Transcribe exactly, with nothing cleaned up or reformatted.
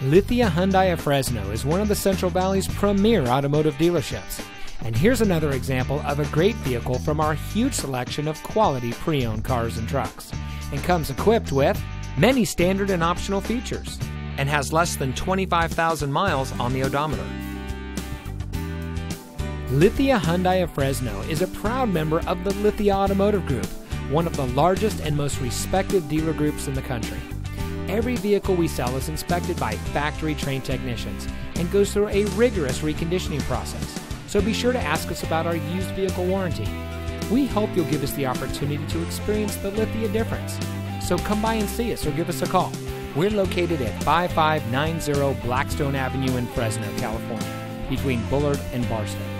Lithia Hyundai of Fresno is one of the Central Valley's premier automotive dealerships. And here's another example of a great vehicle from our huge selection of quality pre-owned cars and trucks. And comes equipped with many standard and optional features and has less than twenty-five thousand miles on the odometer. Lithia Hyundai of Fresno is a proud member of the Lithia Automotive Group, one of the largest and most respected dealer groups in the country. Every vehicle we sell is inspected by factory-trained technicians and goes through a rigorous reconditioning process, so be sure to ask us about our used vehicle warranty. We hope you'll give us the opportunity to experience the Lithia difference. So come by and see us or give us a call. We're located at five five nine zero Blackstone Avenue in Fresno, California, between Bullard and Barstow.